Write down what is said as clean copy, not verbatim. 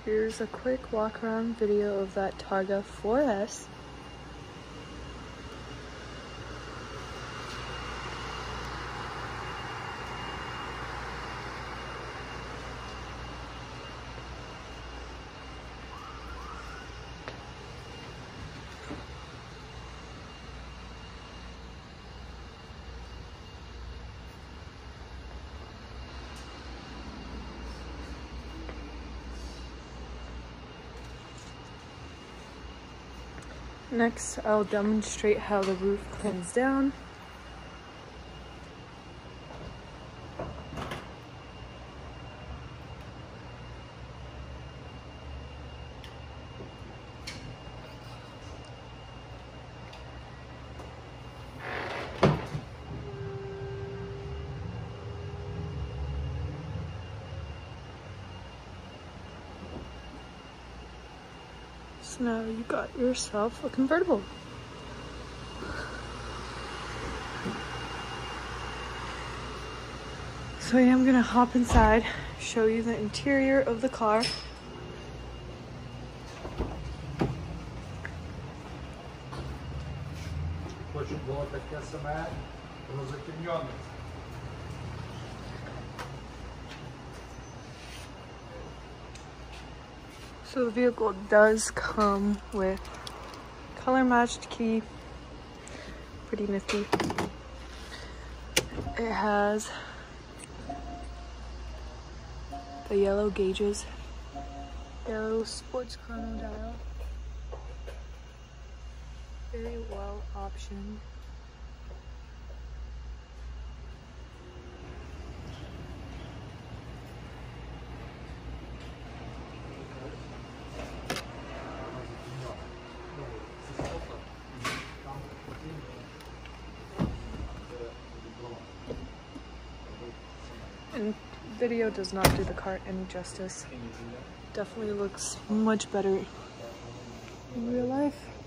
Here's a quick walk around video of that Targa 4S. Next, I'll demonstrate how the roof clings down. So now you got yourself a convertible. So yeah, I'm gonna hop inside, show you the interior of the car. So the vehicle does come with color matched key, pretty nifty. It has the yellow gauges, yellow sports chrono dial, very well optioned. And video does not do the car any justice. Definitely looks much better in real life.